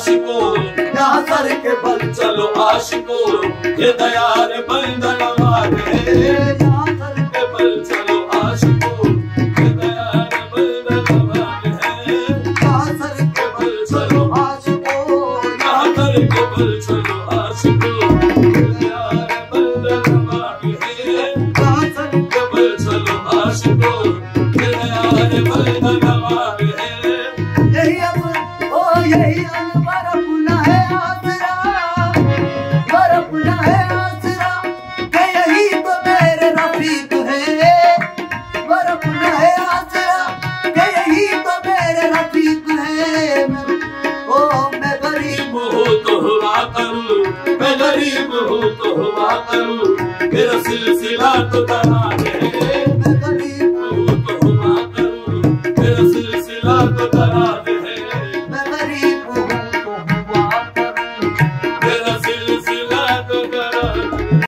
आशिकों, यहाँ सर के बल चलो आशिकों, ये दयार बंधन वाले। यहाँ सर के बल चलो आशिकों, ये दयार बंधन वाले। यहाँ सर के बल चलो आशिकों, यहाँ सर के बल चलो आशिकों, ये दयार बंधन वाले। यहाँ सर के बल चलो आशिकों, ये दयार बंधन वाले। यही अब यही बरपना है आसरा, बरपना है आसरा, के यही तो मेरे रफीक है। बरपना है आसरा, के यही तो मेरे रफीक है। ओ मैं गरीब हूँ तो हुआ करूँ, मैं गरीब हूँ तो हुआ करूँ, मेरा सिलसिला तो तना